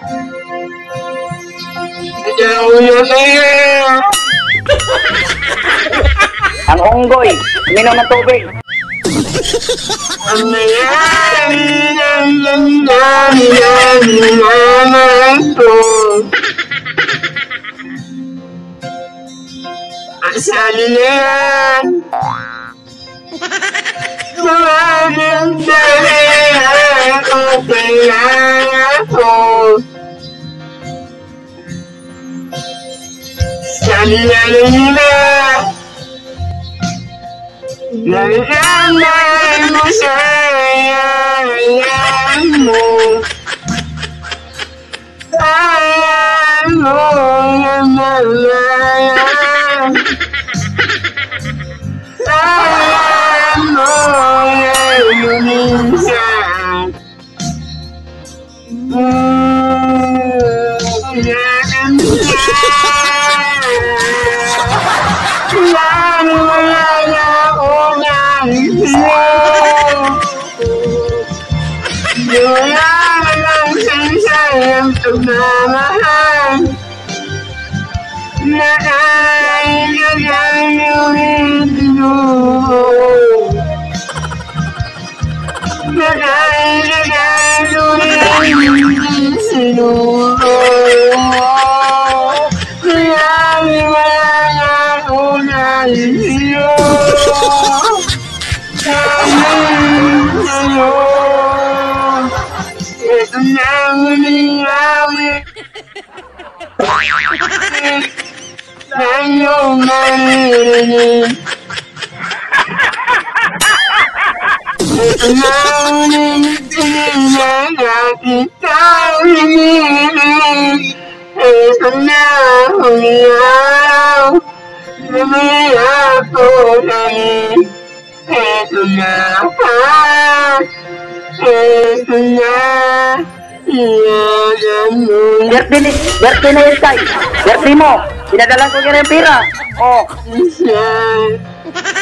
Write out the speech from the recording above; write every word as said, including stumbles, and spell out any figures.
Ang unggoy, uminom ng tubig. Ang mayari ng ganda nila naman ko. Ang salilan Maraming dahil ako kailangan ko. Salilan nila nalaman mo sa ayan mo. Ayan mo na malaya. Ayan mo na luminsan. Ayan mo pagmamahal na ay gagawin tinuho, na ay gagawin sinuho. Kaya wala na ako nalisiyo sabihin sa'yo. Ito na ang huling awit na iyong maririnig. Ito na ang huling tingin na natin taong hinihilig. Ito na ang huling araw na may ako namin. Ito na pa. Ito na, iyagan mo. Birthday ni, birthday na yun tayo. Birthday mo, pinadalan ko kaya ng pira. Oh. Isa.